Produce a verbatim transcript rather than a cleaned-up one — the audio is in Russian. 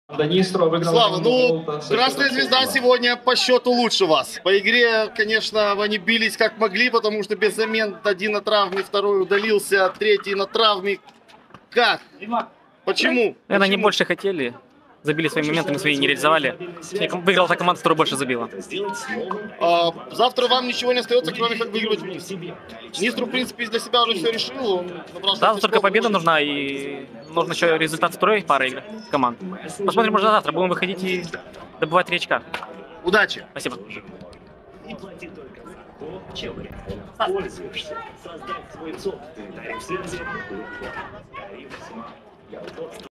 Днистро выиграл. Слава, ну, Красная Звезда сегодня по счету лучше вас. По игре, конечно, они бились как могли, потому что без замен один на травме, второй удалился, третий на травме. Как? Почему? Наверное, они Почему? больше хотели, забили своими моментами, свои не реализовали. Выиграла та команда, которая больше забила. А, завтра вам ничего не остается, кроме как выигрывать вниз. Нистру, в принципе, для себя уже все решил. Он Да, только победа нужна, и нужно еще результат второй пары игр команд. Посмотрим уже завтра, будем выходить и добывать три очка. Удачи! Спасибо. И плати только за то, чем пользуешься. Создать свой собственный тариф связи. Тариф Смарт.